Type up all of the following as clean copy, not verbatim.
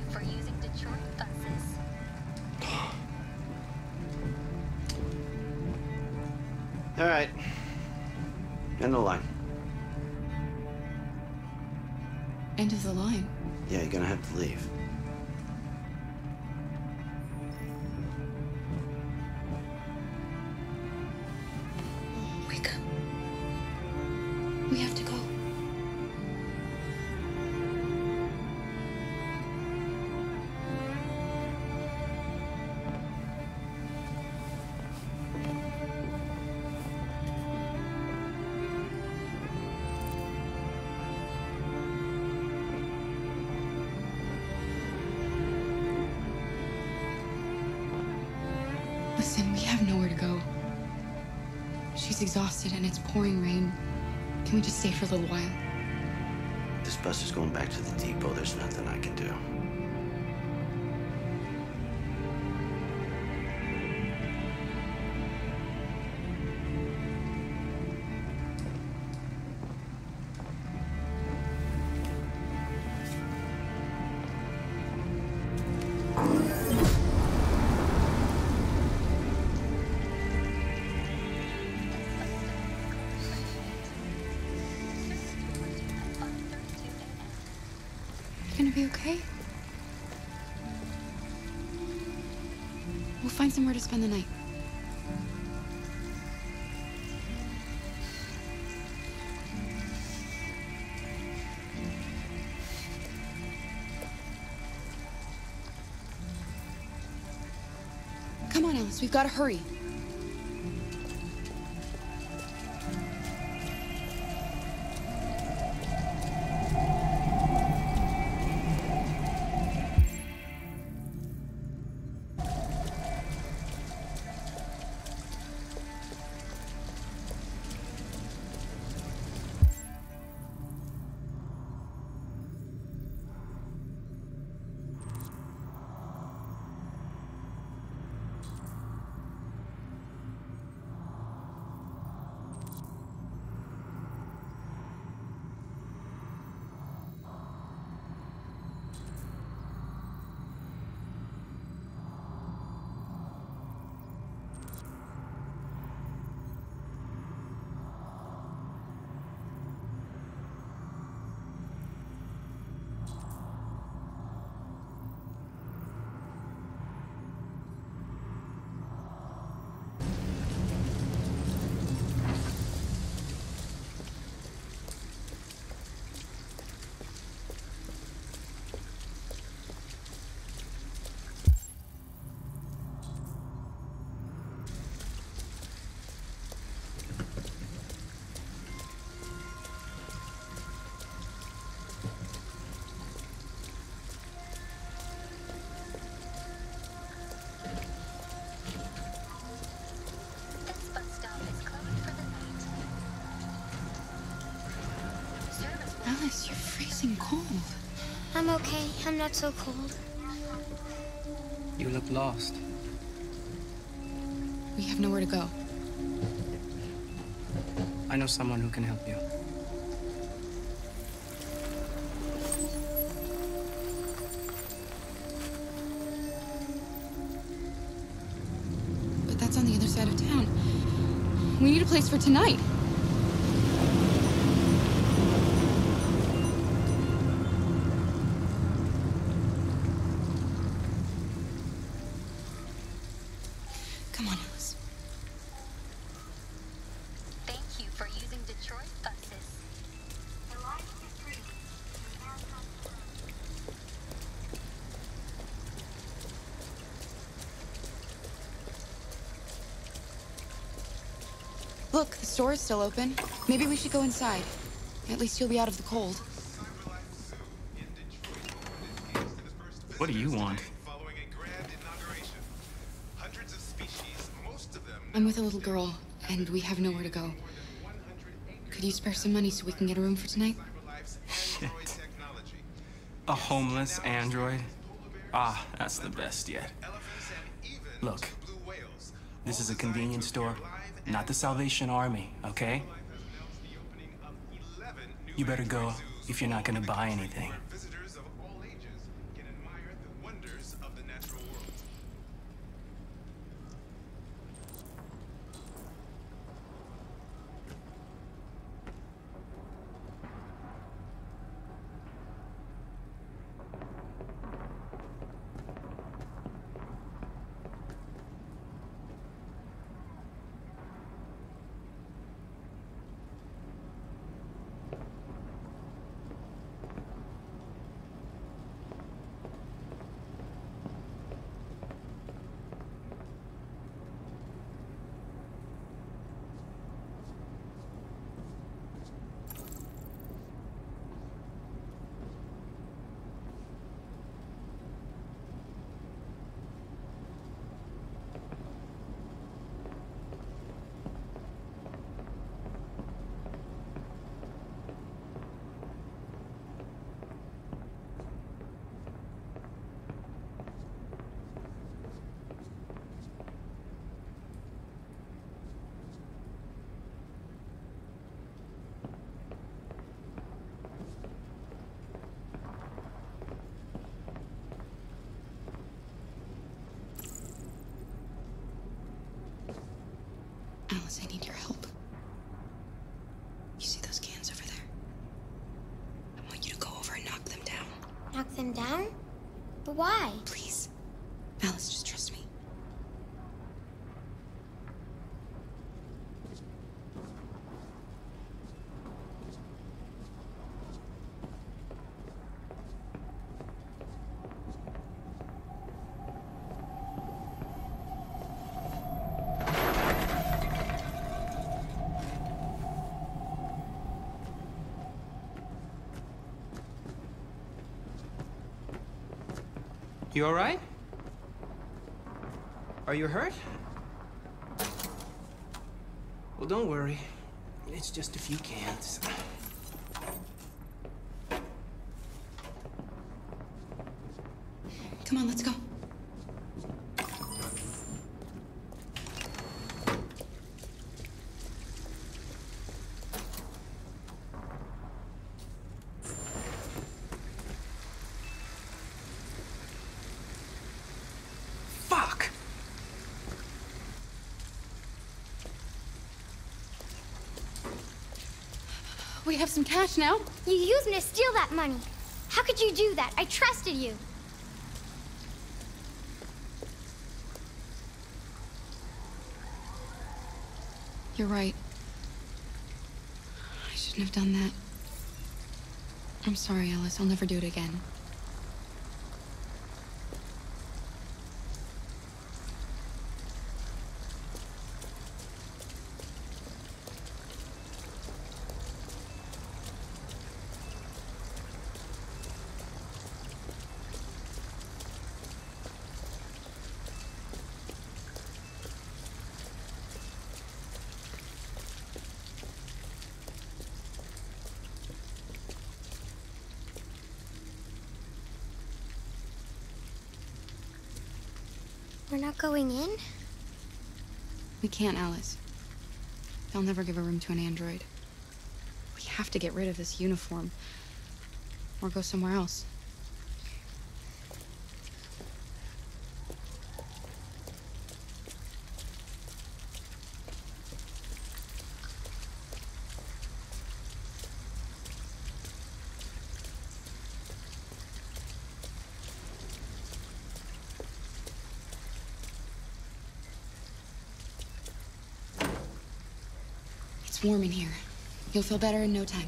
for using Detroit buses. All right. End the line. End of the line? Yeah, you're gonna have to leave. Wake up. We have to go. Listen, we have nowhere to go. She's exhausted and it's pouring rain. Can we just stay for a little while? This bus is going back to the depot. There's nothing I can do. Gonna be okay? We'll find somewhere to spend the night. Come on, Alice, we've gotta hurry. This bus stop is closed for the night. Service will Alice, you're freezing cold. I'm okay. I'm not so cold. You look lost. We have nowhere to go. I know someone who can help you. But that's on the other side of town. We need a place for tonight. Come on, Alice. Thank you for using Detroit buses. The line is free. Look, the store is still open. Maybe we should go inside. At least you'll be out of the cold. What do you want? I'm with a little girl, and we have nowhere to go. Could you spare some money so we can get a room for tonight? Shit. A homeless android? Ah, that's the best yet. Look, this is a convenience store, not the Salvation Army, okay? You better go if you're not gonna buy anything. Knock them down? But why? Please. Alice, just trust me. You all right? Are you hurt? Well, don't worry. It's just a few cans. Come on, let's go. Fuck! We have some cash now. You used me to steal that money. How could you do that? I trusted you. You're right. I shouldn't have done that. I'm sorry, Alice. I'll never do it again. We're not going in? We can't, Alice. They'll never give a room to an android. We have to get rid of this uniform. Or go somewhere else. It's warm in here. You'll feel better in no time.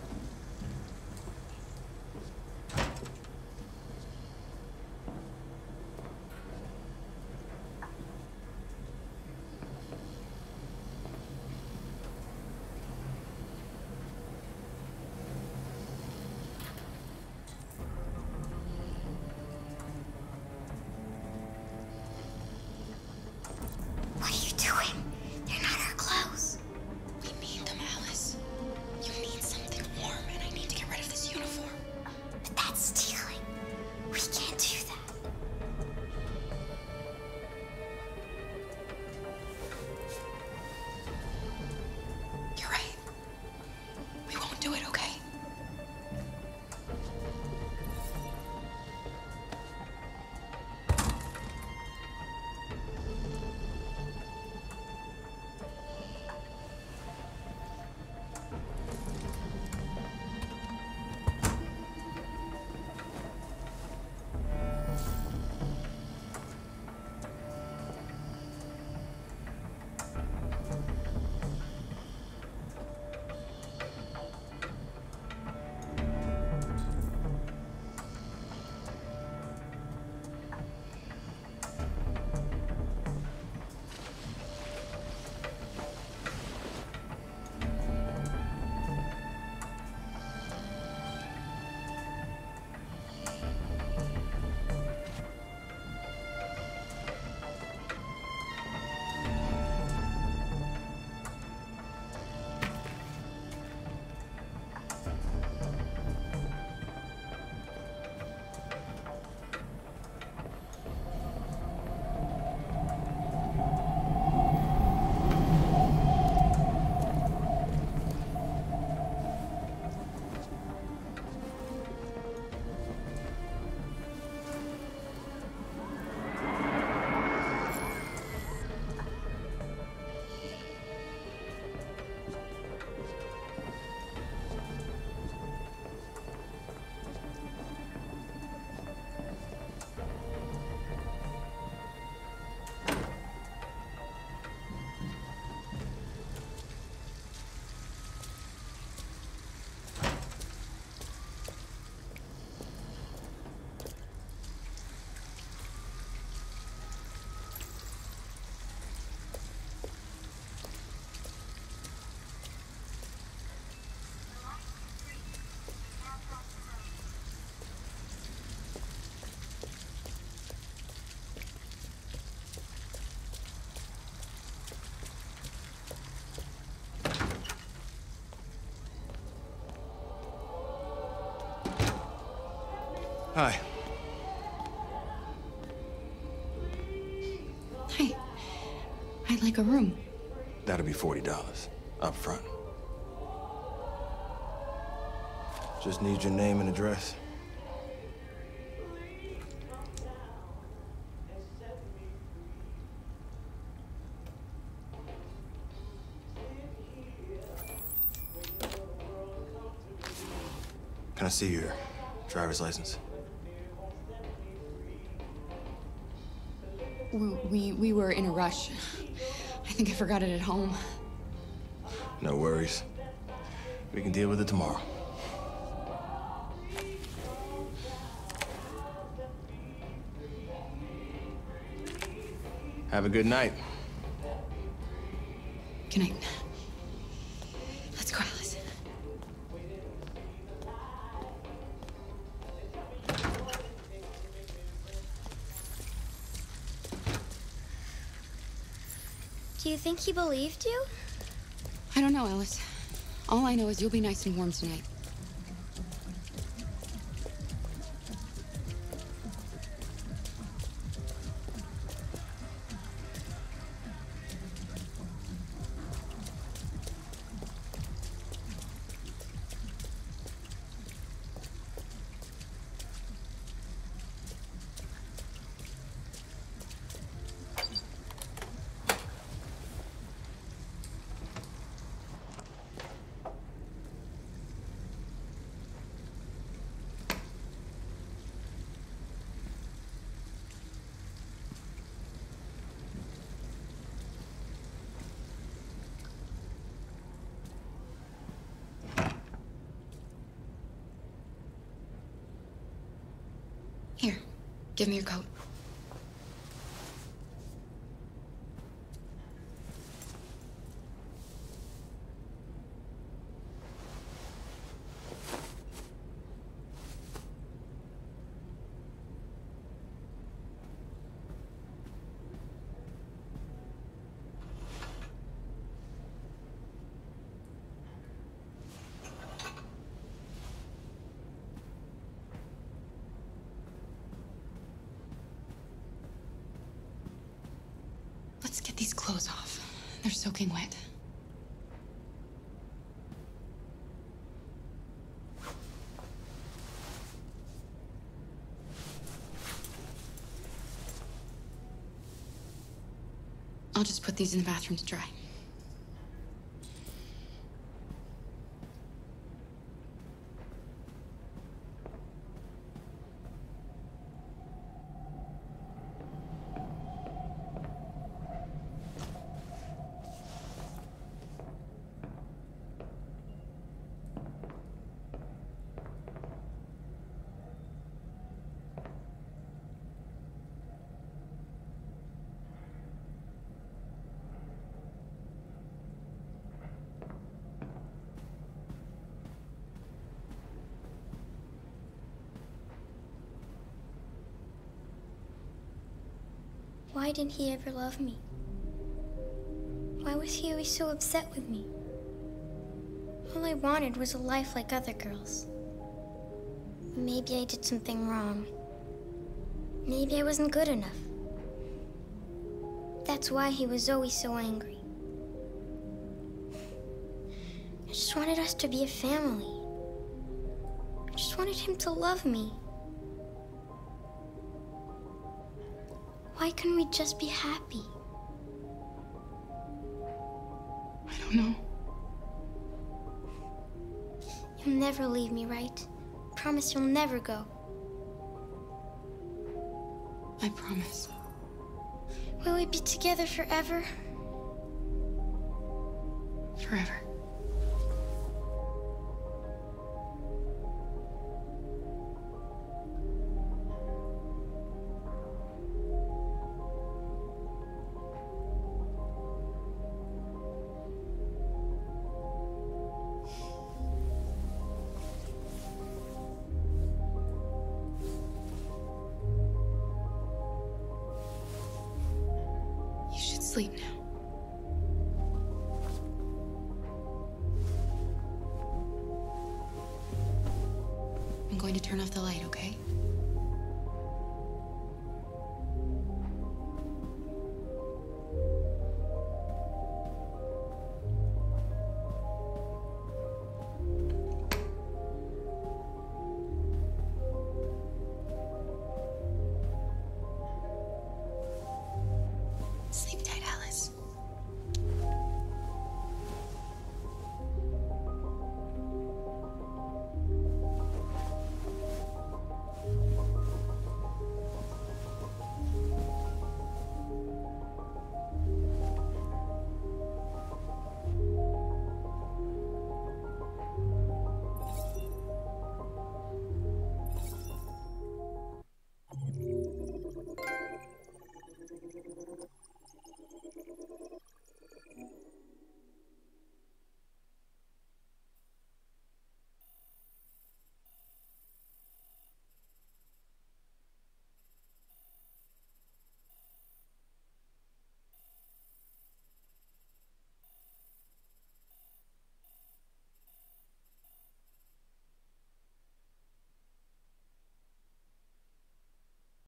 What are you doing? They're not our clothes. We need them, Alice. You need something Hi. Hi. I'd like a room. That'll be $40 up front. Just need your name and address. Can I see your driver's license? We were in a rush. I think I forgot it at home. No worries. We can deal with it tomorrow. Have a good night. Good night. Let's go, Alice. Do you think he believed you? I don't know, Alice. All I know is you'll be nice and warm tonight. Here, give me your coat. Let's get these clothes off. They're soaking wet. I'll just put these in the bathroom to dry. Why didn't he ever love me? Why was he always so upset with me? All I wanted was a life like other girls. Maybe I did something wrong. Maybe I wasn't good enough. That's why he was always so angry. I just wanted us to be a family. I just wanted him to love me. Why couldn't we just be happy? I don't know. You'll never leave me, right? Promise you'll never go. I promise. Will we be together forever? Forever. You should sleep now.